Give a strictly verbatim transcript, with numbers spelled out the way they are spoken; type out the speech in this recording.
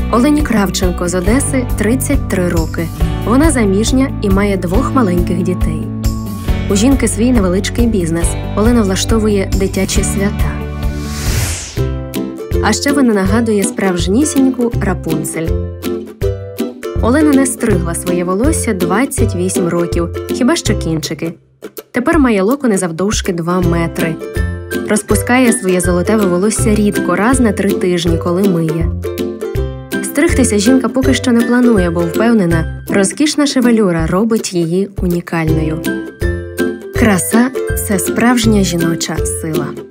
Олені Кравченко з Одеси тридцять три роки. Вона заміжня і має двох маленьких дітей. У жінки свій невеличкий бізнес. Олена влаштовує дитячі свята. А ще вона нагадує справжнісіньку Рапунцель. Олена не стригла своє волосся двадцять вісім років, хіба що кінчики. Тепер має локони завдовжки два метри. Розпускає своє золотаве волосся рідко, раз на три тижні, коли миє. Стригтися жінка поки що не планує, бо впевнена, розкішна шевелюра робить її унікальною. Краса – це справжня жіноча сила.